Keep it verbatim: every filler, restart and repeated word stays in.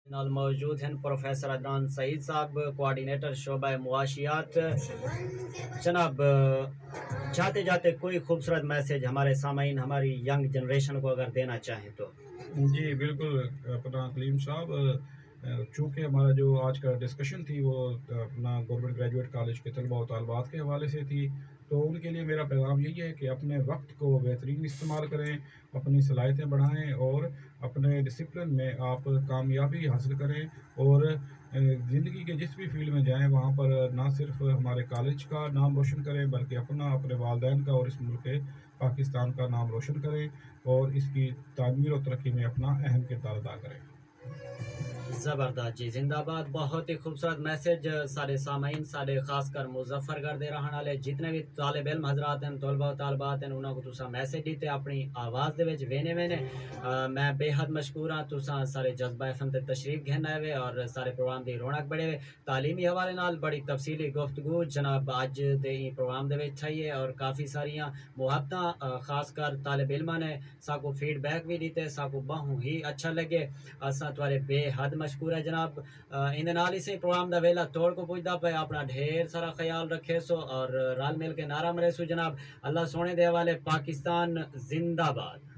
نال موجود ہیں پروفیسر عدنان سعید صاحب، کوآرڈینیٹر شعبہ معاشیات۔ جناب، جاتے جاتے کوئی خوبصورت میسج ہمارے سامعین، ہماری ینگ جنریشن کو اگر دینا چاہیں تو؟ جی بالکل اپنا کلیم صاحب، چونکہ ہمارا جو آج کا ڈسکشن تھی وہ اپنا گورنمنٹ گریجویٹ کالج کے طلباء و طالبات کے حوالے سے تھی، تو ان کے لیے میرا پیغام یہی ہے کہ اپنے وقت کو بہترین استعمال کریں، اپنی صلاحیتیں بڑھائیں اور اپنے ڈسپلن میں آپ کامیابی حاصل کریں، اور زندگی کے جس بھی فیلڈ میں جائیں وہاں پر نہ صرف ہمارے کالج کا نام روشن کریں بلکہ اپنا، اپنے والدین کا اور اس ملک پاکستان کا نام روشن کریں اور اس کی تعمیر و ترقی میں اپنا اہم کردار ادا کریں۔ زبردست جی، زندہ باد۔ بہت ہی خوبصورت میسج سارے سامعین، سارے خاص کر مظفر گڑھ دے رہن والے جتنے بھی طالب علم حضرات ہیں، طلباء و طالبات ہیں، انہوں کو تسا میسج دیتے اپنی آواز دے وچ وینے وینے میں بے حد مشکور ہاں تسا سارے جذبہ فن تے تشریف گھن آئے ہوئے اور سارے پروگرام دی رونق بڑھے ہوئے، تعلیمی حوالے نال بڑی تفصیلی گفتگو جناب اج دے ہی پروگرام دے وچ تھئی، اور کافی ساریاں محبتاں خاص کر طالب علماں نے ساکو فیڈ بیک بھی دیتے، ساکو بہوں ہی اچھا لگے، اساں تھوڑے بے حد مشکور ہے جناب۔ ان نال ہی سے پروگرام دا ویلا توڑ کو پہنچدا پے، اپنا ڈھیر سارا خیال رکھے سو اور رل مل کے نعرہ مرے سو جناب۔ اللہ سونے دے حوالے، پاکستان زندہ باد۔